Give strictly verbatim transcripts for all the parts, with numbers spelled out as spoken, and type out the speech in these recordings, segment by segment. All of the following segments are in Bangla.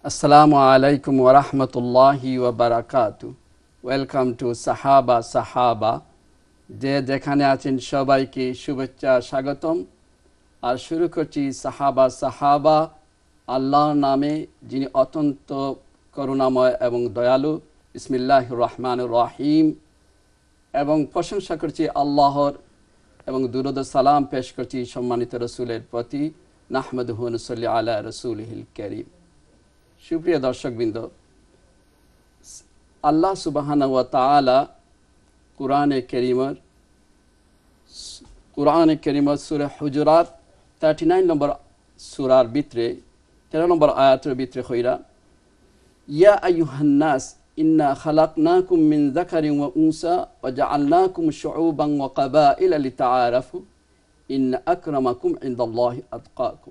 Assalamu alaikum wa rahmatullahi wa barakatuh. Welcome to Sahabah Sahabah. যে যেখানে আছেন সবাইকে শুভেচ্ছা স্বাগতম। আর শুরু করছি সাহাবা সাহাবা আল্লাহর নামে, যিনি অত্যন্ত করুণাময় এবং দয়ালু। বিসমিল্লাহির রহমানির রহিম। এবং প্রশংসা করছি আল্লাহর এবং দুরূদ সালাম পেশ করছি সম্মানিত রাসূলের প্রতি। নাহমাদুহু ওয়া নুসাল্লি আলা রাসূলিহিল কারীম। সুপ্রিয় দর্শকবৃন্দ, আল্লাহ সুবহানাহু ওয়া তাআলা কুরআনে কারীমের কুরআনে কারীমের সূরা হুজুরাত উনত্রিশ নম্বর সূরার ভিতরে তেরো নম্বর আয়াতের ভিতরে কইরা, ইয়া আইয়ুহান নাস ইন্না খালাকনাকুম মিন যাকারিন ওয়া উনসা ওয়া জাআলনাকুম শুউবান ওয়া কাবাইলা লিতাআরাফু ইন্না আকরামাকুম ইনদাল্লাহি আতকাকুম।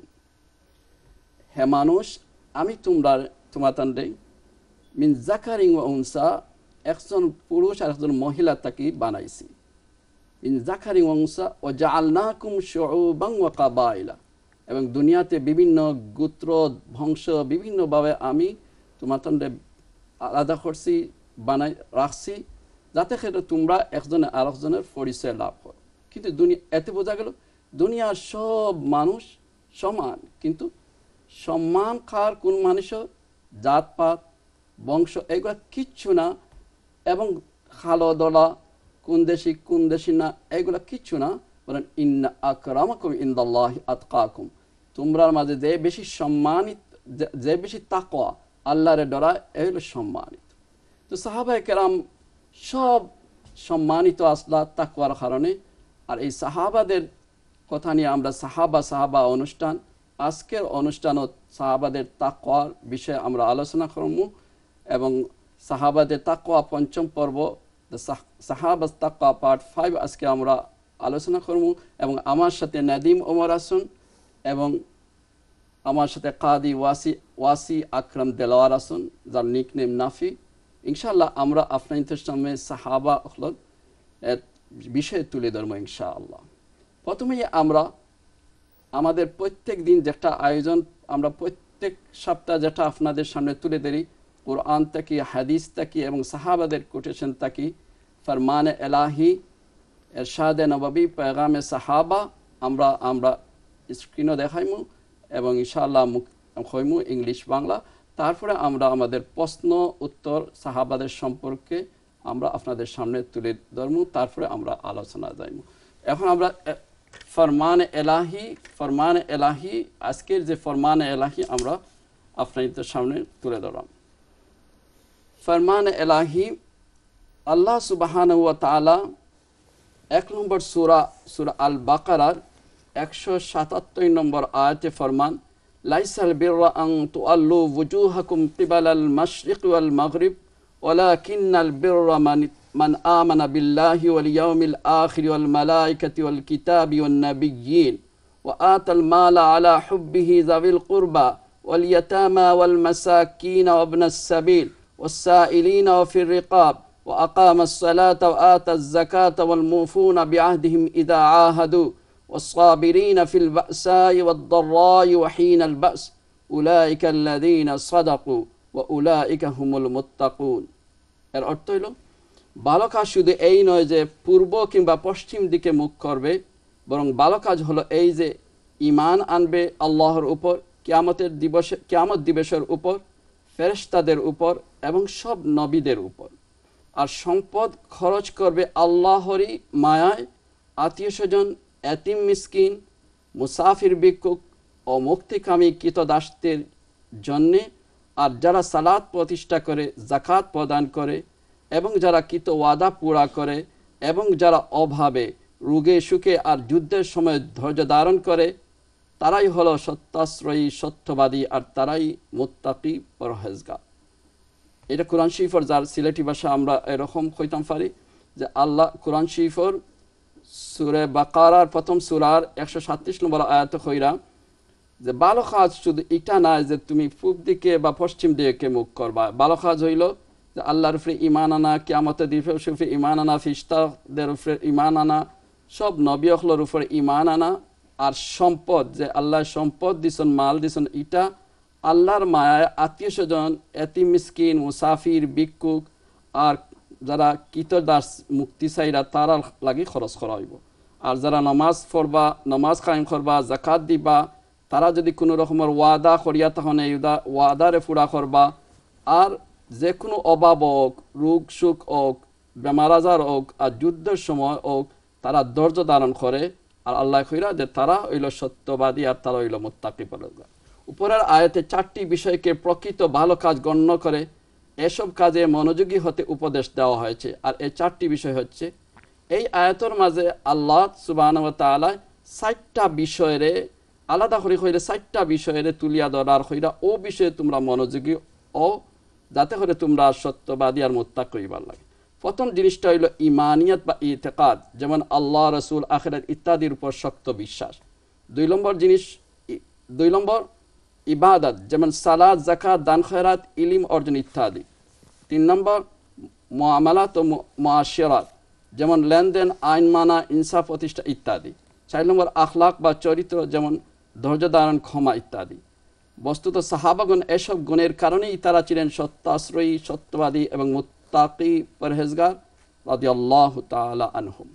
হে মানুষ, আমি তোমরা তোমাদের মিন যাকারিন ওয়া উনসা, একজন পুরুষ আর একজন মহিলা তাকে বানাইছি। মিন যাকারিন ওয়া উনসা ওয়া জাআলনাকুম শুউবান ওয়া কাবাইলা, এবং দুনিয়াতে বিভিন্ন গোত্র বংশ বিভিন্নভাবে আমি তোমাদের আলাদা করছি, বানাই রাখছি, যাতে করে তোমরা একজনে আরেকজনের পরিচয় লাভ করো। কিন্তু দুনিয়া এতে বোঝা গেল দুনিয়ার সব মানুষ সমান, কিন্তু সম্মান খার কোন মানুষও জাতপাত বংশ এগুলো কিচ্ছু না, এবং খালো দলা কোন দেশি কোন দেশি না এগুলো কিচ্ছু না, বলেন ইন্না আকরামাকুম ইনদাল্লাহি আতকাকুম। তোমরার মাঝে যে বেশি সম্মানিত, যে বেশি তাকওয়া আল্লাহর ডরা, এই হলো সম্মানিত। তো সাহাবায়ে কেরাম সব সম্মানিত আসলা তাকওয়ার কারণে। আর এই সাহাবাদের কথা নিয়ে আমরা সাহাবা সাহাবা অনুষ্ঠান, আজকের অনুষ্ঠানত সাহাবাদের তাকওয়ার বিষয়ে আমরা আলোচনা করব, এবং সাহাবাদের তাকওয়া পঞ্চম পর্ব সাহাবাস তাকওয়া পার্ট ফাইভ আজকে আমরা আলোচনা করব। এবং আমার সাথে নাদিম ওমর আসুন, এবং আমার সাথে কাদি ওয়াসি ওয়াসি আকরাম দেলোয়ার আসুন, যার নিকনেম নাফি। ইনশাআল্লাহ আমরা আপনাদের সামনে সাহাবা হল বিষয়ে তুলে ধরব ইনশাআল্লাহ। প্রথমেই আমরা আমাদের প্রত্যেক দিন যেটা আয়োজন, আমরা প্রত্যেক সপ্তাহ যেটা আপনাদের সামনে তুলে ধরি, কোরআন থেকে হাদিস থেকে এবং সাহাবাদের কোটেশন থেকে, ফরমানে এলাহি, এরশাদে নববী, পেগামে সাহাবা আমরা আমরা স্ক্রিনও দেখাইমু এবং ইনশাআল্লাহ হইমু ইংলিশ বাংলা। তারপরে আমরা আমাদের প্রশ্ন উত্তর সাহাবাদের সম্পর্কে আমরা আপনাদের সামনে তুলে ধরবো, তারপরে আমরা আলোচনা যাইমু। এখন আমরা ফরমানে এলাহি ফরমানে এলাহি আজকের যে ফরমানে এলাহি আমরা আপনাদের সামনে তুলে ধরলাম। ফরমানে এলাহি, আল্লাহ সুবহানাহু ওয়া তাআলা এক নম্বর সূরা সূরা আল বাকারার একশো সাতাত্তর নম্বর আয়াতে ফরমান, লাইসাল বিররা আন তুআল্লু ওয়ুজুহাকুম কিবালাল মাশরিক ওয়াল মাগরিব ওয়ালাকিন্নাল বিররা মান মান আমানা বিল্লাহি ওয়াল ইয়াউমিল আখির ওয়াল মালাইকাতি ওয়াল কিতাবি ওয়ান নাবিয়্যিন ওয়া আতাল মালা আলা হুব্বিহি যাবিল কুরবা ওয়াল ইয়াতামা ওয়াল মাসাকিন ওয়া ইবনাস সাবিল ওয়াস সাইলিনা ওয়া ফির রিকাব ওয়া আকামাস সালাতা ওয়া আতাজ যাকাতা ওয়াল মুফুনা বিআহদিহিম ইযা আহাদু والصابرين في البأساء والضراء وحين البأس أولئك الذين صدقوا وأولئك هم المتقون। এর অর্থ হলো ভালো কাজ শুধু এই নয় যে পূর্ব কিংবা পশ্চিম দিকে মুখ করবে, বরং ভালো কাজ হলো এই যে ঈমান আনবে আল্লাহর উপর, কিয়ামতের দিবসে কিয়ামত দিবসের উপর, ফেরেশতাদের উপর এবং সব নবীদের উপর। আর সম্পদ খরচ করবে আল্লাহরই মায়ায়, আত্মীয় স্বজন, এতিম মিসকিন, মুসাফির ভিক্ষুক ও মুক্তিকামী কৃতদাসদের জন্যে। আর যারা সালাত প্রতিষ্ঠা করে, যাকাত প্রদান করে, এবং যারা কৃত ওয়াদা পুরা করে, এবং যারা অভাবে, রোগে সুখে আর যুদ্ধের সময় ধৈর্য ধারণ করে, তারাই হলো সত্যাশ্রয়ী, সত্যবাদী, আর তারাই মুত্তাকি পরহেজগার। এটা কোরআন শরীফের, যার সিলেটি ভাষা আমরা এরকম কইতাম পারি যে আল্লাহ কোরআন শরীফের সূরা বাকারার প্রথম সূরার একশো সাতত্রিশ নম্বর আয়াত কইরা যে ভালো কাজ শুধু এটা না যে তুমি পূব দিকে বা পশ্চিম দিকে মুখ করবা। ভালো কাজ হইল যে আল্লাহর উপরে ঈমান আনা, কিয়ামতের দিনের উপরে ঈমান আনা, ফেরেশতাদের উপরে ঈমান আনা, সব নবী হলোর উপরে ঈমান আনা, আর সম্পদ যে আল্লাহ সম্পদ দিছেন, মাল দিছেন, এটা আল্লাহর মায়ায় আত্মীয় স্বজন, এতিম মিসকিন, মুসাফির, ভিক্ষুক আর যারা কৃতদাস মুক্তি চাইরা তারা লাগি খরচ করা হইব। আর যারা নামাজ পড়বা, নামাজ কায়েম করবা, জাকাত দিবা, তারা যদি কোনো রকমের ওয়াদা করিয়া তখন এই ওয়াদারে পুরা করবা। আর যে কোনো অভাব হোক, রোগ সুখ হোক, বেমার আজার হোক আর যুদ্ধের সময় হোক, তারা ধৈর্য ধারণ করে। আর আল্লাহ কইরা যে তারা হইল সত্যবাদী আর তারা হইল মুত্তাকি পরহেজগার। উপরের আয়াতে চারটি বিষয়কে প্রকৃত ভালো কাজ গণ্য করে এসব কাজে মনোযোগী হতে উপদেশ দেওয়া হয়েছে। আর এই চারটি বিষয় হচ্ছে, এই আয়াতের মাঝে আল্লাহ সুবহানাহু ওয়া তাআলা চারটা বিষয়ে আলাদা করে কইলে চারটা বিষয়ে তুলিয়া ধরার কইরা ও বিষয়ে তোমরা মনোযোগী ও যাতে করে তোমরা সত্যবাদী আর মুত্তাকি হইবার লাগে। প্রথম জিনিসটা হইল ইমানিয়াত বা ইতিকাদ, যেমন আল্লাহ, রসুল, আখিরাত ইত্যাদির উপর শক্ত বিশ্বাস। দুই নম্বর জিনিস দুই নম্বর ইবাদত, যেমন সালাত, যাকাত, দান খয়রাত, ইলম অর্জন ইত্যাদি। তিন নম্বর মুআমালাত ও মুআশিরাত, যেমন লেনদেন, আইন মানা, ইনসাফ প্রতিষ্ঠা ইত্যাদি। চার নম্বর আখলাক বা চরিত্র, যেমন ধৈর্য ধারণ, ক্ষমা ইত্যাদি। বস্তুত সাহাবাগণ এসব গুণের কারণেই তারা ছিলেন সত্যাশ্রয়ী, সত্যবাদী এবং মুত্তাকি পরহেজগার রাদিয়াল্লাহু তাআলা আনহুম।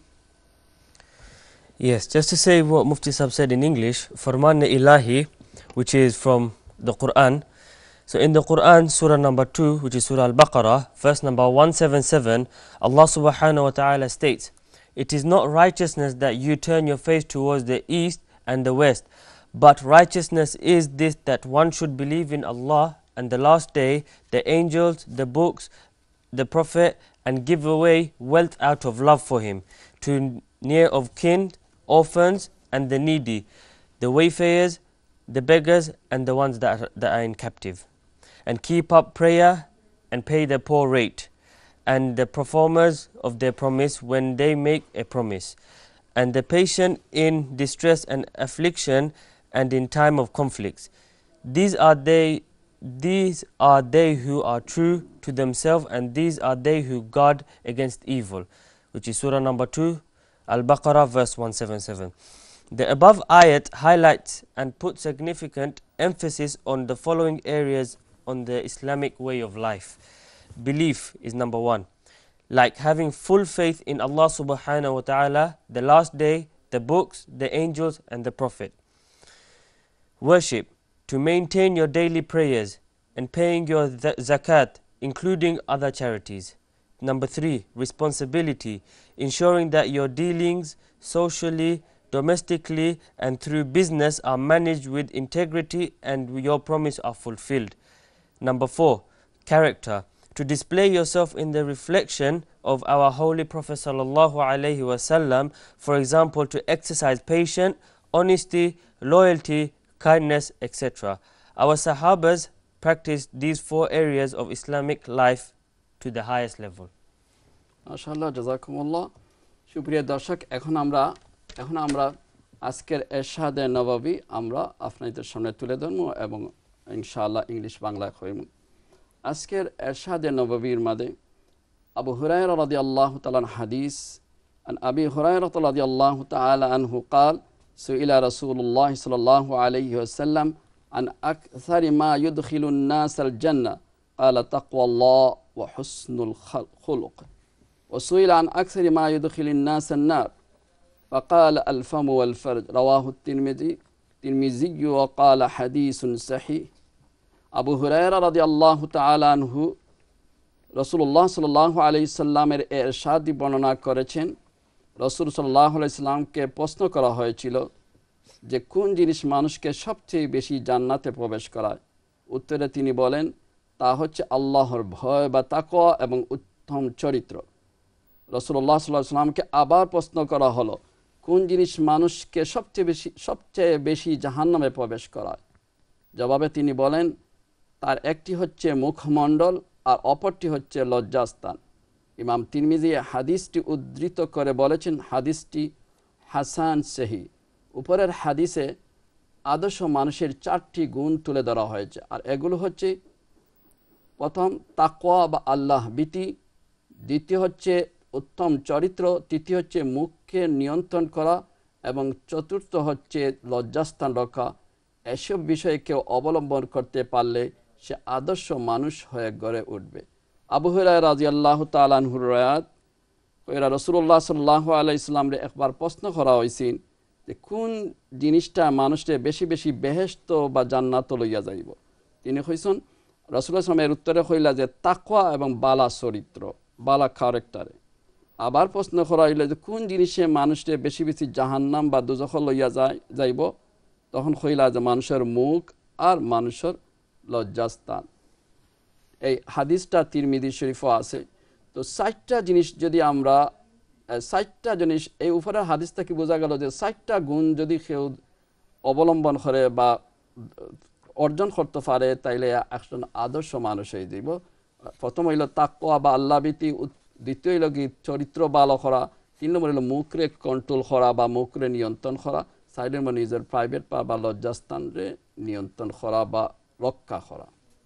Yes, just to say what Mufti Sahib said in English, Farman Ilahi, which is from the Quran. So in the Quran, surah number two, which is surah Al-Baqarah, verse number one seventy-seven, Allah subhanahu wa ta'ala states, "It is not righteousness that you turn your face towards the east and the west, but righteousness is this, that one should believe in Allah and the last day, the angels, the books, the prophet, and give away wealth out of love for him, to near of kin, orphans, and the needy, the wayfarers, the beggars, and the ones that are, that are in captive. And keep up prayer and pay the poor rate, and the performers of their promise when they make a promise, and the patient in distress and affliction and in time of conflicts. These are they these are they who are true to themselves, and these are they who guard against evil," which is surah number two, Al-Baqarah, verse one seventy-seven. The above ayat highlights and puts significant emphasis on the following areas on the Islamic way of life. Belief is number one, like having full faith in Allah subhanahu wa ta'ala, the last day, the books, the angels, and the prophet. Worship, to maintain your daily prayers and paying your zakat, including other charities. Number three, responsibility, ensuring that your dealings socially, domestically, and through business are managed with integrity and your promise are fulfilled. Number four, character, to display yourself in the reflection of our Holy Prophet sallallahu alaihi wasallam, for example, to exercise patience, honesty, loyalty, kindness, et cetera. Our Sahabas practiced these four areas of Islamic life to the highest level. মাশাআল্লাহ, জাযাকুমুল্লাহ। সুপ্রিয় দর্শক, এখন আমরা এখন আমরা আজকের এরশাদে নববী আমরা আপনাদের সামনে তুলে ধরবো এবং ইনশাআল্লাহ ইংলিশ বাংলায় কইব। আজকের এরশাদে নববীর মধ্যে আবু হুরায়রা রাদিয়াল্লাহু তাআলা হাদিস, আন আবি হুরায়রা রাদিয়াল্লাহু তাআলা আনহু قال سئل رسول الله صلى الله عليه وسلم عن أكثر ما يدخل الناس الجنة قال تقوى الله وحسن الخلق، وسئل عن أكثر ما يدخل الناس النار فقال الفم والفرج، رواه الترمذي الترمذي وقال حديث صحيح। আবু হুরায়রা রাদিয়াল্লাহু তাআলা আনহু রাসূলুল্লাহ সাল্লাল্লাহু আলাইহি সাল্লামের ইরশাদি বর্ণনা করেছেন। রাসূল সাল্লাল্লাহু আলাইহি সাল্লামকে প্রশ্ন করা হয়েছিল যে কোন জিনিস মানুষকে সবচেয়ে বেশি জান্নাতে প্রবেশ করায়। উত্তরে তিনি বলেন, তা হচ্ছে আল্লাহর ভয় বা তাকওয়া এবং উত্তম চরিত্র। রাসূলুল্লাহ সাল্লাল্লাহু আলাইহি সাল্লামকে আবার প্রশ্ন করা হলো, কোন জিনিস মানুষকে সবচেয়ে বেশি সবচেয়ে বেশি জাহান্নামে প্রবেশ করায়। জবাবে তিনি বলেন, তার একটি হচ্ছে মুখমণ্ডল আর অপরটি হচ্ছে লজ্জাস্থান। ইমাম তিরমিজি হাদিসটি উদ্ধৃত করে বলেছেন, হাদিসটি হাসান সহি। উপরের হাদিসে আদর্শ মানুষের চারটি গুণ তুলে ধরা হয়েছে, আর এগুলো হচ্ছে প্রথম তাকওয়া বা আল্লাহ ভীতি, দ্বিতীয় হচ্ছে উত্তম চরিত্র, তৃতীয় হচ্ছে মুখকে নিয়ন্ত্রণ করা এবং চতুর্থ হচ্ছে লজ্জাস্থান রক্ষা। এসব বিষয়ে কেউ অবলম্বন করতে পারলে সে আদর্শ মানুষ হয়ে গড়ে উঠবে। আবু হুরায়রা রাদিয়াল্লাহু তাআলা আনহুর রায়াত এরা রাসূলুল্লাহ সাল্লাল্লাহু আলাইহি সাল্লামরে একবার প্রশ্ন করা হয়েছিল যে কোন জিনিসটা মানুষকে বেশি বেশি বেহেশত বা জান্নাত লইয়া যাইব। তিনি কইছেন, রাসূলুল্লাহ সাল্লামের উত্তরে কইলা যে তাকওয়া এবং বালা চরিত্র, বালা ক্যারেক্টারে। আবার প্রশ্ন করা হইল যে কোন জিনিসে মানুষকে বেশি বেশি জাহান্নাম বা দোজখ লইয়া যায় যাইব। তখন কইলা যে মানুষের মুখ আর মানুষের লজ্জাস্থান। এই হাদিসটা তিরমিজি শরীফও আছে। তো ষাটটা জিনিস যদি আমরা ষাটটা জিনিস এই উপরের হাদিস থেকে বোঝা গেল যে ষাটটা গুণ যদি কেউ অবলম্বন করে বা অর্জন করতে পারে তাইলে একজন আদর্শ মানুষ হয়ে যাব। প্রথম হইল তাকওয়া বা আল্লাহভীতি, দ্বিতীয় হইল কি চরিত্র ভালো করা, তিন নম্বর হইল মুখরে কন্ট্রোল করা বা মুখরে নিয়ন্ত্রণ করা, চার নম্বর নিজের প্রাইভেট পা বা লজ্জাস্থানরে নিয়ন্ত্রণ করা বা রক্ষা করা।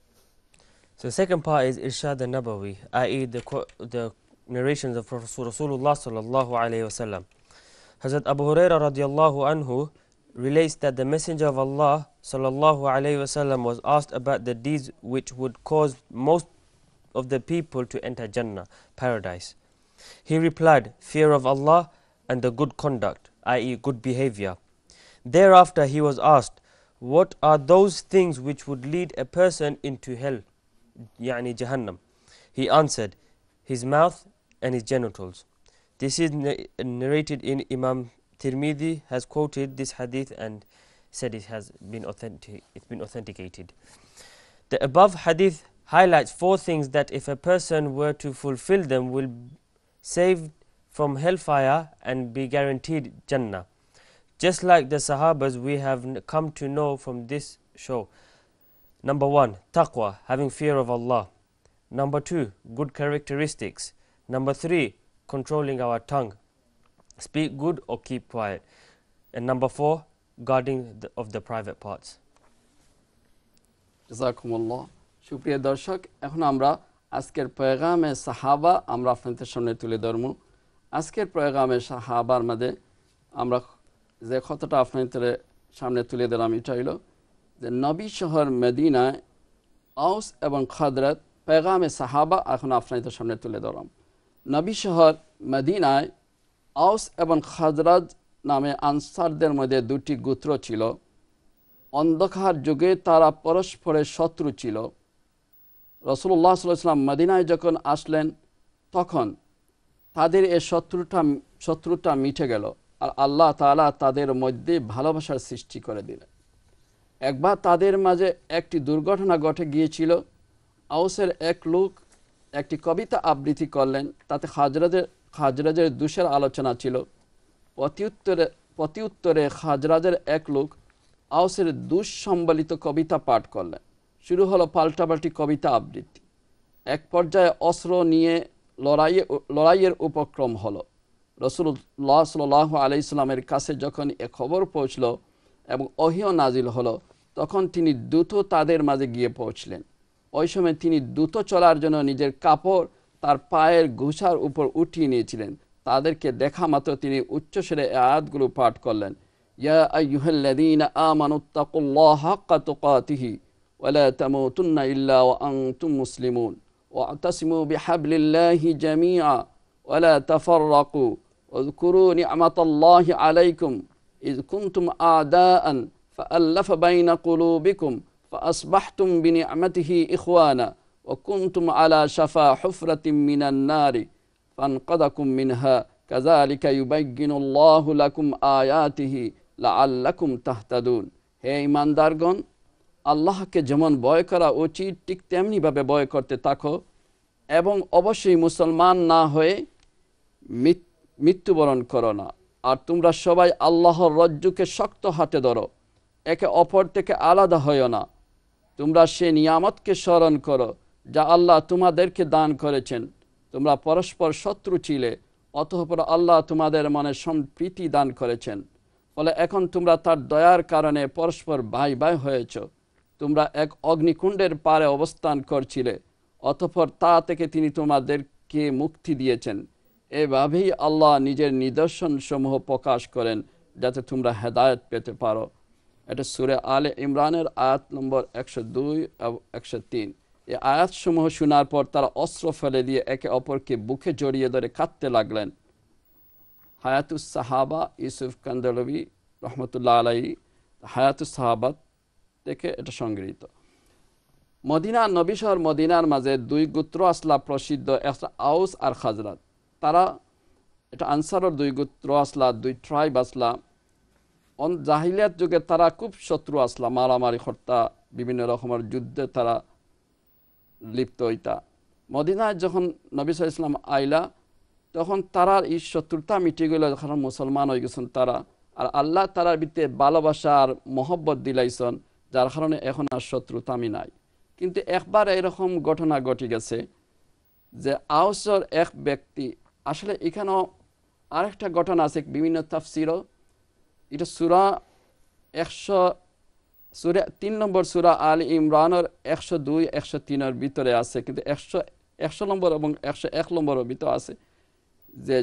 So the second part is Irshad al-Nabawi, that is the, the narrations of Rasulullah sallallahu alayhi wa sallam. Hazrat Abu Hurairah radiallahu anhu relates that the Messenger of Allah sallallahu alayhi wa sallam was asked about the deeds which would cause most of the people to enter Jannah, paradise. He replied, fear of Allah and the good conduct, that is good behavior. Thereafter he was asked, what are those things which would lead a person into hell, yani Jahannam? He answered, his mouth and his genitals. This is narrated in Imam Tirmidhi has quoted this hadith and said it has been authentic, it's been authenticated. The above hadith highlights four things that if a person were to fulfill them will save from hellfire and be guaranteed Jannah. Just like the Sahabas we have come to know from this show. Number one, Taqwa, having fear of Allah. Number two, good characteristics. Number three, controlling our tongue. Speak good or keep quiet. And number four, guarding the, of the private parts. জাযাকুমুল্লাহ। সুপ্রিয় দর্শক, এখন আমরা আজকের পয়গামে সাহাবা আমরা আপনাদের সামনে তুলে ধরব। আজকের পয়গামে সাহাবার মধ্যে আমরা যে কথাটা আপনাদের সামনে তুলে ধরলাম এটা হইল যে নবী শহর মদিনায় আউস এবং খাজরাজ পয়গামে সাহাবা এখন আপনাদের সামনে তুলে ধরলাম। নবী শহর মদিনায় আউস এবং খাজরাজ নামে আনসারদের মধ্যে দুটি গোত্র ছিল। অন্ধকার যুগে তারা পরস্পরের শত্রু ছিল। রাসূলুল্লাহ সাল্লাল্লাহু আলাইহি ওয়াসাল্লাম মদিনায় যখন আসলেন তখন তাদের এই শত্রুতা শত্রুতা মিটে গেল আর আল্লাহ তাআলা তাদের মধ্যে ভালোবাসার সৃষ্টি করে দিলেন। একবার তাদের মাঝে একটি দুর্ঘটনা ঘটে গিয়েছিল। আউসের এক লোক একটি কবিতা আবৃত্তি করলেন, তাতে খাজরাজের খাজরাজের দোষের আলোচনা ছিল। প্রতিউত্তরে প্রতিউত্তরে খাজরাজের এক লোক আউসের দোষ সম্বলিত কবিতা পাঠ করলেন। শুরু হলো পাল্টাপাল্টি কবিতা আবৃত্তি। এক পর্যায়ে অস্ত্র নিয়ে লড়াইয়ে লড়াইয়ের উপক্রম হলো। রাসূলুল্লাহ সাল্লাল্লাহু আলাইহি সাল্লামের কাছে যখন এ খবর পৌঁছল এবং ওহীও নাজিল হলো তখন তিনি দ্রুত তাদের মাঝে গিয়ে পৌঁছলেন। ওই সময় তিনি দ্রুত চলার জন্য নিজের কাপড় তার পায়ের ঘুষার উপর উঠিয়ে নিয়েছিলেন। তাদেরকে দেখা মাত্র তিনি উচ্চস্বরে আয়াতগুলো পাঠ করলেন, ইয়া আইয়ুহাল্লাযীনা আমানুত্তাকুল্লাহা হাক্কা তুকাতিহি ওয়া লা তামুতুন্না ইল্লা ওয়া আনতুম মুসলিমুন ওয়া'তাসিমু বিহাবলিল্লাহি জামিআ ওয়া লা তাফাররাকু ওয়াযকুরু নি'মাতাল্লাহি আলাইকুম ইয কুনতুম আ'দাআন ফাআল্লাফা বাইনা কুলুবিকুম ফাআসবাহতুম বিনি'মাতিহি ইখওয়ানা ওয়া কুনতুম আলা শাফা হুফরাতিম মিনান নারি ফানকাদাকুম মিনহা কাযালিকা ইউবায়্যিনুল্লাহু লাকুম আয়াতিহি লাআল্লাকুম তাহতাদুন। হে ঈমানদারগণ, আল্লাহকে যেমন ভয় করা উচিত ঠিক তেমনিভাবে ভয় করতে থাকো এবং অবশ্যই মুসলমান না হয়ে মৃত্যুবরণ করো না। আর তোমরা সবাই আল্লাহর রজ্জুকে শক্ত হাতে ধরো, একে অপর থেকে আলাদা হইও না। তোমরা সে নিয়ামতকে স্মরণ করো যা আল্লাহ তোমাদেরকে দান করেছেন। তোমরা পরস্পর শত্রু ছিলে, অতঃপর আল্লাহ তোমাদের মনে সম্প্রীতি দান করেছেন। ফলে এখন তোমরা তার দয়ার কারণে পরস্পর ভাই ভাই হয়েছ। তোমরা এক অগ্নিকুণ্ডের পারে অবস্থান করছিলে, অতঃপর তা থেকে তিনি তোমাদেরকে মুক্তি দিয়েছেন। এভাবেই আল্লাহ নিজের নিদর্শন সমূহ প্রকাশ করেন যাতে তোমরা হেদায়েত পেতে পারো। এটা সূরা আলে ইমরানের আয়াত নম্বর একশো দুই এবং একশো তিন। এই আয়াতসমূহ শোনার পর তারা অস্ত্র ফেলে দিয়ে একে অপরকে বুকে জড়িয়ে ধরে কাঁদতে লাগলেন। হায়াতুস সাহাবা ইউসুফ কান্দলবি রহমতুল্লাহ আলাইহি হায়াতুস সাহাবাত থেকে এটা সংগৃহীত। মদিনা নবী শহর মদিনার মাঝে দুই গোত্র আসলা প্রসিদ্ধ, একটা আউস আর খাজরাত। তারা এটা আনসারের দুই গোত্র আসলা, দুই ট্রাইব আসলা। অন জাহিলিয়াত যুগে তারা খুব শত্রু আসলা, মারামারি হত্যা বিভিন্ন রকমের যুদ্ধে তারা লিপ্ত হইতা। মদিনায় যখন নবী সাল্লাল্লাহু আলাইহি ওয়াসাল্লাম আইলা তখন তারার এই শত্রুতা মিটে গেল, যখন মুসলমান হয়ে গেছেন তারা। আর আল্লাহ তারার ভিতরে ভালোবাসা আর মহব্বত দিলাইছেন, যার কারণে এখন আর শত্রুতামি নাই। কিন্তু একবার এরকম ঘটনা ঘটে গেছে যে আউসর এক ব্যক্তি, আসলে এখানেও আরেকটা ঘটনা আছে বিভিন্ন তাফসিরও। এটা সূরা একশো সূরা তিন নম্বর সূরা আল ইমরানের একশো দুই একশো তিনের ভিতরে আছে, কিন্তু একশো একশো নম্বর এবং একশো এক নম্বরের ভিতরে আছে যে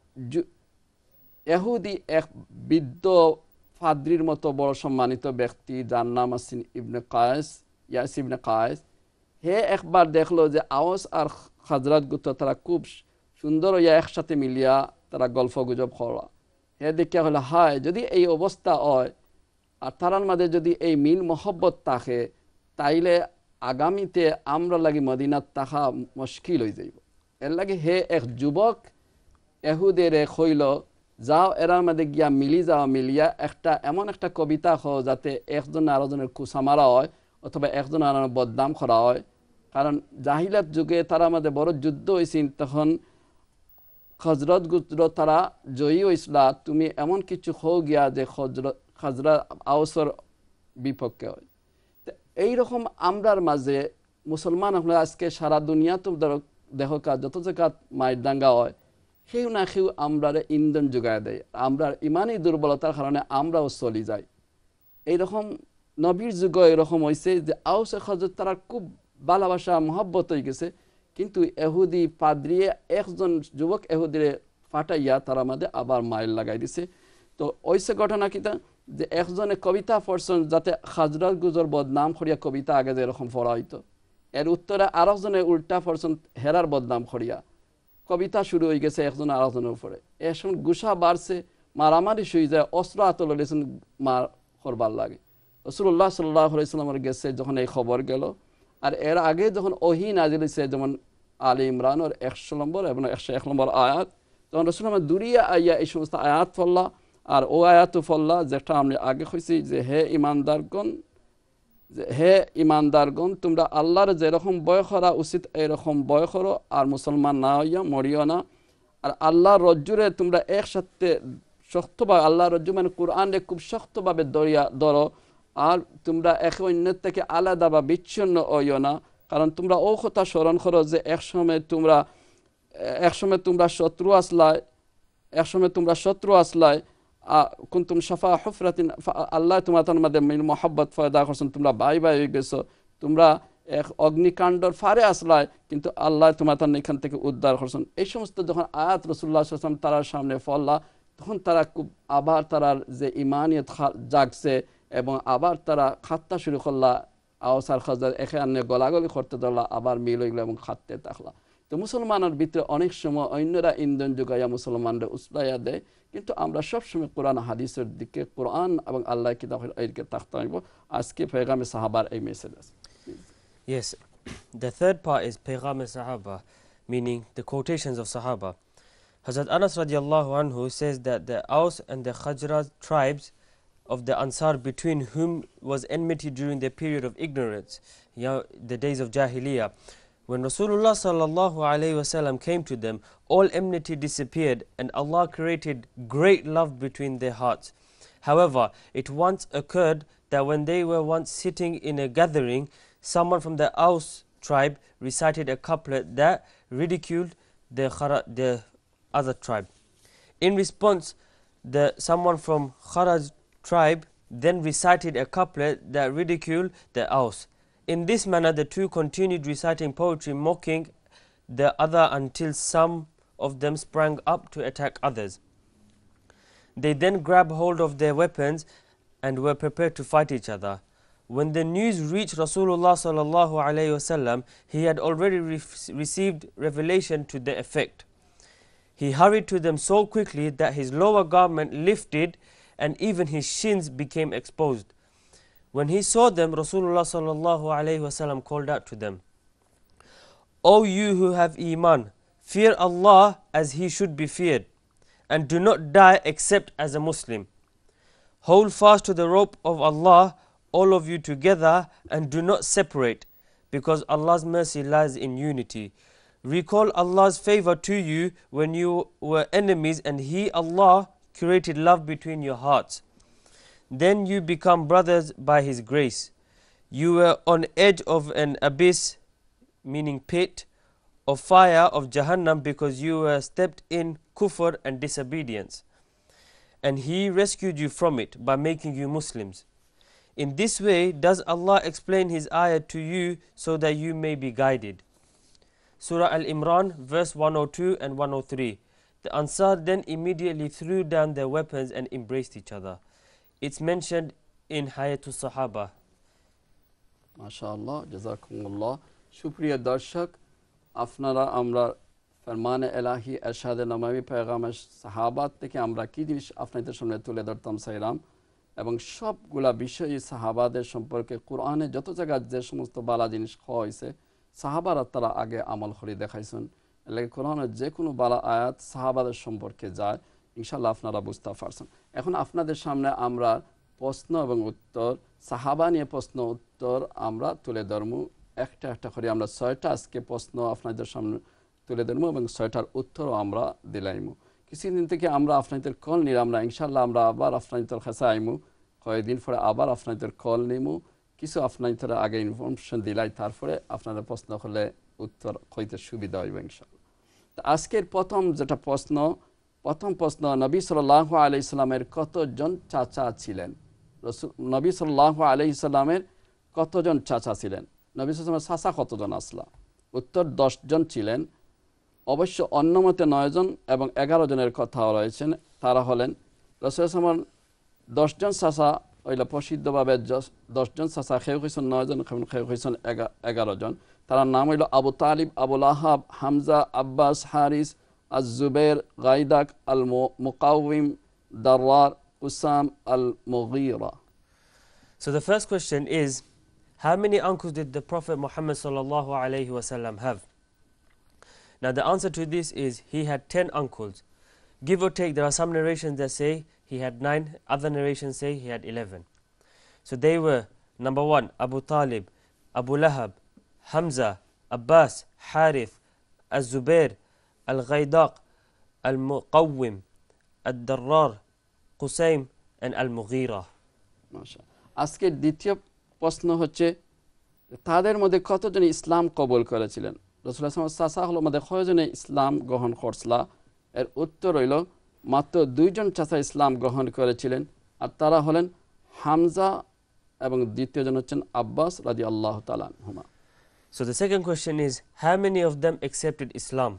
এহুদি এক বৃদ্ধ ফাদ্রির মতো বড় সম্মানিত ব্যক্তি, যার নাম আছেন ইবনে কায়েস, ইয়াস ইবনে কায়েস। হে একবার দেখলো যে আওস আর খাজরাত গোত্র তারা খুব সুন্দর হইয়া একসাথে মিলিয়া তারা গল্প গুজব করা। হে দেখিয়া হলো হায়, যদি এই অবস্থা হয় আর তারার মাঝে যদি এই মিল মহব্বত থাকে, তাইলে আগামীতে আমরা লাগি মদিনাত থাকা মুশকিল হয়ে যাইব। এর লাগে হে এক যুবক এহুদের হইল, যাও এরার মধ্যে গিয়া মিলি যাও, মিলিয়া একটা এমন একটা কবিতা হ যাতে একজন আরেকজনের কুসামারা হয় অথবা একজন আর বদনাম করা হয়। কারণ জাহিলাত যুগে তারা মধ্যে বড় যুদ্ধ হয়েছিল, তখন খজরত গুজর তারা জয়ী হয়েছিল। তুমি এমন কিছু হো গিয়া যে খজরত খাজরা আওসর বিপক্ষে হয়। তো এইরকম আমরার মাঝে মুসলমান হলে আজকে সারা দুনিয়া তো ধরো দেখো কাজ যত জায়গা মায়ের দাঙ্গা হয়, সেও না সেও আমরার ইন্ধন যোগায় দেয়। আমরার ইমানই দুর্বলতার কারণে আমরাও চলি যাই। এইরকম নবীর যুগ এরকম হয়েছে যে আউস খজরত তারা খুব ভালোবাসা মহব্বত হয়ে গেছে, কিন্তু এহুদি পাদ্রিয়ে একজন যুবক এহুদিরে ফাটাইয়া তারা মাঝে আবার মাইল লাগাই দিছে। তো ওইসে ঘটনা কিতা যে একজনে কবিতা পড়ছেন যাতে খাজরাত গুজর বদনাম করিয়া কবিতা আগে যেরকম পড়া হইতো, এর উত্তরে আরেকজনে উল্টা পড়ছেন হেরার বদনাম করিয়া কবিতা শুরু হয়ে গেছে একজন আরেকজনের উপরে। এখন গুসা বাড়ছে, মারামারি শুয়ে যায়, অস্ত্র আতল লেছেন মার করবার লাগে। রাসূলুল্লাহ সাল্লাল্লাহু আলাইহি ওয়াসাল্লামের গেছে যখন এই খবর গেল, আর এর আগে যখন ওহী নাজিল হয়েছে যেমন আলে ইমরানের একশো নম্বর এবং একশো এক নম্বর আয়াত, তখন রাসূলুল্লাহ দুরিয়া আইয়া এই সমস্ত আয়াত পড়লা। আর ও আয়াত পড়লা যেটা আমি আগে কইছি যে হে ইমানদারগণ, যে হে ইমানদারগণ তোমরা আল্লাহর যেরকম ভয় করা উচিত এরকম ভয় করো, আর মুসলমান না হইয়া মরিও না। আর আল্লাহর রজ্জুরে তোমরা একসাথে শক্তভাবে, আল্লাহর রজ্জু মানে কোরআনে খুব শক্তভাবে দরিয়া ধরো, আর তোমরা একে অন্যের থেকে আলাদা বা বিচ্ছিন্ন হইও না। কারণ তোমরা ও কথা স্মরণ করো যে একসময় তোমরা একসময় তোমরা শত্রু আসলায় একসময় তোমরা শত্রু আসলায় কুনতুম শাফা হুফরাতিন, আল্লাহ তোমাদের মধ্যে মিল মহব্বত পয়দা করছেন, তোমরা ভাই ভাই হয়ে গেছো, তোমরা এক অগ্নিকাণ্ডর ফারে আসলায়, কিন্তু আল্লাহ তোমাদের এখান থেকে উদ্ধার করছেন। এই সমস্ত যখন আয়াত রাসূলুল্লাহ সাল্লাল্লাহু আলাইহি ওয়াসাল্লাম তারার সামনে ফল্লা, তখন তারা খুব আবার তারার যে ইমানিয়ত জাগছে এবং আবার তারা খাত্তা শুরু করলা। আওসার খাজর এখানে গলাগলি করতে ধরলা, আবার মিল হইল এবং খাটতে থাকলা। তো মুসলমানের ভিতরে অনেক সময় অন্যরা ইন্ধন যোগাইয়া মুসলমানরা উসলাইয়া দেয়, কিন্তু আমরা সবসময় কোরআন হাদিসের দিকে, কোরআন এবং আল্লাহ কিতাবের দিকে তাকতে হইব। আজকে পেগামে সাহাবার এই মেসেজ আছে। Yes, the third part is Paygam Sahabah, meaning the quotations of Sahabah. Hazrat Anas radiallahu anhu says that the Aus and the Khajraj tribes of the Ansar, between whom was enmity during the period of ignorance, you know, the days of Jahiliyyah, when Rasulullah sallallahu alayhi wasallam came to them, all enmity disappeared and Allah created great love between their hearts. However, it once occurred that when they were once sitting in a gathering, someone from the Aus tribe recited a couplet that ridiculed the, the other tribe. In response, the someone from Kharaj tribe then recited a couplet that ridiculed the Aus. In this manner, the two continued reciting poetry, mocking the other until some of them sprang up to attack others. They then grabbed hold of their weapons and were prepared to fight each other. When the news reached Rasulullah sallallahu alaihi wasallam, he had already re received revelation to the effect. He hurried to them so quickly that his lower garment lifted and even his shins became exposed. When he saw them, Rasulullah sallallahu alaihi wasallam called out to them, "O you who have Iman, fear Allah as He should be feared, and do not die except as a Muslim. Hold fast to the rope of Allah, all of you together, and do not separate, because Allah's mercy lies in unity. Recall Allah's favor to you when you were enemies, and He, Allah, created love between your hearts. Then you become brothers by His grace. You were on edge of an abyss, meaning pit, of fire of Jahannam, because you were stepped in kufr and disobedience. And He rescued you from it by making you Muslims. In this way does Allah explain His ayah to you so that you may be guided." Surah Al-Imran, verse one oh two and one oh three. The Ansar then immediately threw down their weapons and embraced each other. It's mentioned in Hayatul Sahabah. MashaAllah, Jazakumullah. সুপ্রিয় দর্শক, আপনারা আমরা ফরমানে এলাহি এরশাদে নববী পেগামের সাহাবাত থেকে আমরা কি জিনিস আপনাদের সামনে তুলে ধরতাম চাইলাম, এবং সবগুলা বিষয় সাহাবাদের সম্পর্কে কোরআনে যত জায়গায় যে সমস্ত বালা জিনিস খাওয়া হয়েছে সাহাবারা তারা আগে আমল করে দেখাইছেন। এলাকা কোরআনের যে কোনো বালা আয়াত সাহাবাদের সম্পর্কে যায়, ইনশাল্লাহ আপনারা বুঝতে পারছেন। এখন আপনাদের সামনে আমরা প্রশ্ন এবং উত্তর, সাহাবা নিয়ে প্রশ্ন উত্তর আমরা তুলে ধরবো। একটা একটা করে আমরা ছয়টা আজকে প্রশ্ন আপনাদের সামনে তুলে ধরবো এবং ছয়টার উত্তরও আমরা দিলাইমু। কিছুদিন থেকে আমরা আপনাদের কল নিলাম, আমরা ইনশাল্লাহ আমরা আবার আপনাদের কাছে আইমু, কয়েকদিন পরে আবার আপনাদের কল নিমু, কিছু আপনাদের আগে ইনফরমেশন দিলাই, তারপরে আপনারা প্রশ্ন করলে উত্তর হইতে সুবিধা হইবে ইনশাল্লাহ। তো আজকের প্রথম যেটা প্রশ্ন, প্রথম প্রশ্ন, নবী সাল্লাল্লাহু আলাইহি সাল্লামের কতজন চাচা ছিলেন? রসুল নবী সাল্লাল্লাহু আলাইহি সাল্লামের কতজন চাচা ছিলেন? নবী সাল্লামের চাচা কতজন আসলা? উত্তর দশ জন ছিলেন। অবশ্য অন্য মতে নয় জন এবং এগারো জনের কথা রয়েছেন। তারা হলেন রসুল সাল্লামের দশজন চাচা হইল প্রসিদ্ধভাবে দশজন চাচা, খেয়ে হয়েছেন নয় জন, খেয়ে হয়েছেন এগারো জন। তার নাম হইল আবু তালিব, আবুল আহাব, হামজা, আব্বাস, হারিস, আজ-জুবের, গাইদাক, আল মুকাউম, দারওয়ার, উসাম, আল মুগীরা. So the first question is, how many uncles did the Prophet Muhammad sallallahu alaihi wasallam have? Now the answer to this is he had ten uncles. Give or take, there are some narrations that say he had nine, other narrations say he had eleven. So they were, number one, Abu Talib, Abu Lahab, Hamza, Abbas, Harith, Az-Zubair, Al-Ghaidaq, Al-Muqawwim, Ad-Darrar, Qusaym and Al-Mughira. আজকের দ্বিতীয় প্রশ্ন হচ্ছে তাদের মধ্যে কতজন ইসলাম কবুল করেছিলেন? রাসূলুল্লাহ সাল্লাল্লাহু আলাইহি ওয়াসাল্লাম হলো মধ্যে কয়জনে ইসলাম গ্রহণ করছলা? এর উত্তর হইল মাত্র দুইজন চাচা ইসলাম গ্রহণ করেছিলেন, আর তারা হলেন হামজা এবং দ্বিতীয়জন হচ্ছেন আব্বাস রাদিয়াল্লাহু তাআলা আনহুমা. So the second question is, how many of them accepted Islam?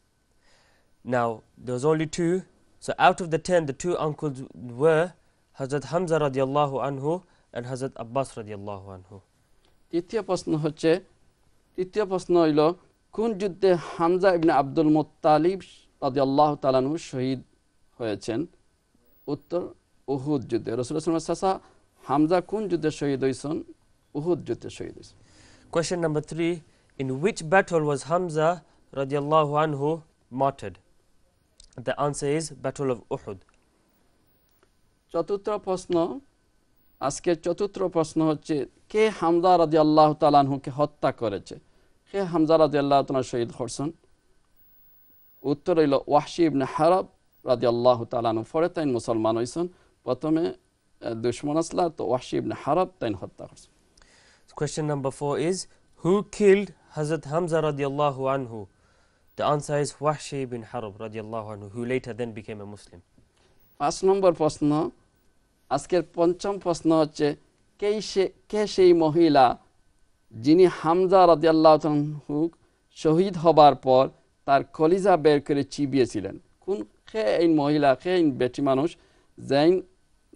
Now there was only two. So out of the ten, the two uncles were Hazrat Hamza radiallahu anhu and Hazrat Abbas radiallahu anhu. তৃতীয় প্রশ্ন হচ্ছে, তৃতীয় প্রশ্ন হইল কোন যুদ্ধে হামজা ইবনে আব্দুল মুত্তালিব রাদিয়াল্লাহু তাআলা আনহু শহীদ হয়েছেন? উত্তর উহুদ যুদ্ধে। রাসূলুল্লাহ সাল্লাল্লাহু আলাইহি ওয়াসাল্লাম হামজা কোন যুদ্ধে শহীদ হয়েছেন? উহুদ যুদ্ধে শহীদ হয়েছেন। Question number three, in which battle was Hamza radiallahu anhu martyred? The answer is Battle of Uhud. চতুর্থ প্রশ্ন, আজকের চতুর্থ প্রশ্ন হচ্ছে কে হামজা রাদিয়াল্লাহু তাআলা আনহুকে হত্যা করেছে? কে হামজা রাদিয়াল্লাহু তাআলা শহীদ করছেন? উত্তর হইল ওয়াহশী ইবনে হারব রাদিয়াল্লাহু তাআলা আনহু। পরে তাই মুসলমান হইছেন, প্রথমে দুশমন আসলা, তো ওয়াহশী ইবনে হারব তাই হত্যা করছেন। Question number four is, who killed Hazrat Hamza radiallahu anhu? The answer is Wahshi ibn Harb radiallahu anhu, who later then became a Muslim. পাঁচ নম্বর প্রশ্ন, আজকের পঞ্চম প্রশ্ন হচ্ছে কে সে কে সেই মহিলা যিনি হামজা রাদিয়াল্লাহু আনহু শহীদ হবার পর তার কলিজা বের করে চিবিয়েছিলেন? কোন কে এই মহিলা, কে এই বেটি মানুষ যেন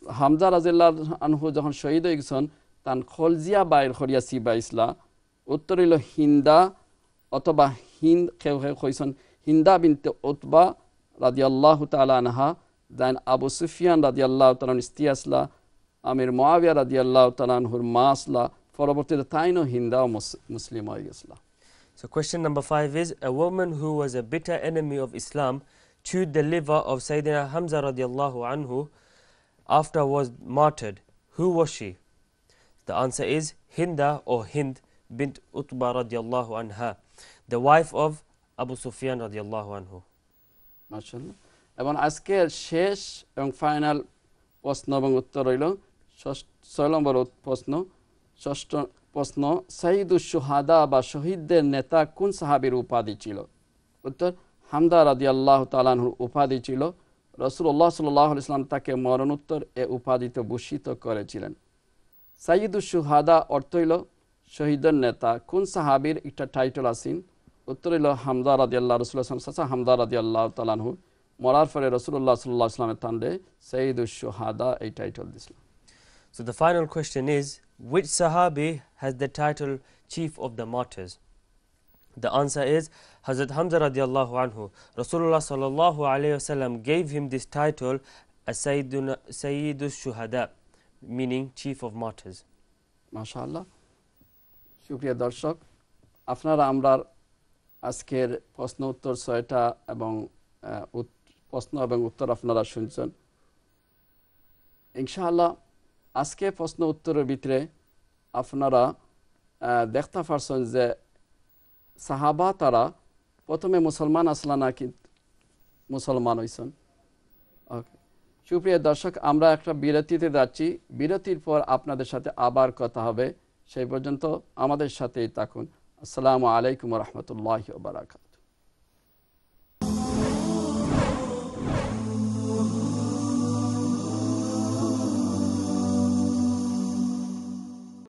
হামজা রাদিয়াল্লাহু আনহু যখন শহীদ হয়ে গেছেন তান খলজিয়া বাইর করিয়াছি বা ইসলা উত্তর হইল হিন্দা অথবা হিন্দ কেউ কেউ কইছেন হিন্দা বিনতে উতবা রাদিয়াল্লাহু তাআলা আনহা দেন আবু সুফিয়ান রাদিয়াল্লাহু তাআলা স্ত্রী আসলা আমির মুয়াবিয়া রাদিয়াল্লাহু তাআলা আনহুর মা আসলা পরবর্তীতে তাইনো হিন্দা ও মুসলিম হয়ে গেছিল So question number five is, a woman who was a bitter enemy of Islam chewed the liver of Sayyidina Hamza radiallahu anhu after was martyred. Who was she? The answer is Hinda or Hind bint Utba radiallahu anha, the wife of Abu Sufyan radiallahu anhu. মাশাআল্লাহ। এবং আজকের শেষ এবং ফাইনাল প্রশ্ন এবং উত্তর হইল ছয় নম্বর প্রশ্ন ষষ্ঠ প্রশ্ন সাইয়্যিদুশ শুহাদা বা শহীদদের নেতা কোন সাহাবীর উপাধি ছিল? উত্তর হামজা রাদিয়াল্লাহু তাআলা আনহুর উপাধি ছিল। রাসূলুল্লাহ সাল্লাল্লাহু আলাইহি ওয়াসাল্লাম তাকে মরণোত্তর এ উপাধিতে ভূষিত করেছিলেন। সাইয়্যিদুশ শুহাদা অর্থ হইল শহীদের নেতা। কোন সাহাবীর একটা টাইটেল আছেন? উত্তর হইল হামজা রাদিয়াল্লাহু রাসূলুল্লাহ সাল্লাল্লাহু আলাইহি ওয়াসাল্লাম হামজা রাদিয়াল্লাহু তাআলা আনহু মরার পরে রাসূলুল্লাহ সাল্লাল্লাহু আলাইহি ওয়াসাল্লামের তান্ডে সাইয়্যিদুশ শুহাদা এই টাইটেল দিছিল। So the final question is, which Sahabi has the title Chief of the Martyrs? The answer is Hazrat Hamza radiallahu anhu. Rasulullah sallallahu alayhi wasallam gave him this title as Sayyidus Shuhada, meaning Chief of Martyrs. মাশাআল্লাহ। সুপ্রিয় দর্শক, আপনারা আমরা আজকের প্রশ্ন উত্তর ছয়টা এবং প্রশ্ন এবং উত্তর আপনারা শুনছেন। ইনশাআল্লাহ আজকে প্রশ্ন উত্তরের ভিতরে আপনারা দেখতে পারছেন যে সাহাবা তারা প্রথমে মুসলমান আসলা নাকি মুসলমান হইছেন। ওকে, সুপ্রিয় দর্শক, আমরা একটা বিরতিতে যাচ্ছি। বিরতির পর আপনাদের সাথে আবার কথা হবে। সেই পর্যন্ত আমাদের সাথেই থাকুন। আসসালামু আলাইকুম ওয়া রাহমাতুল্লাহি ওয়া বারাকাতুহু।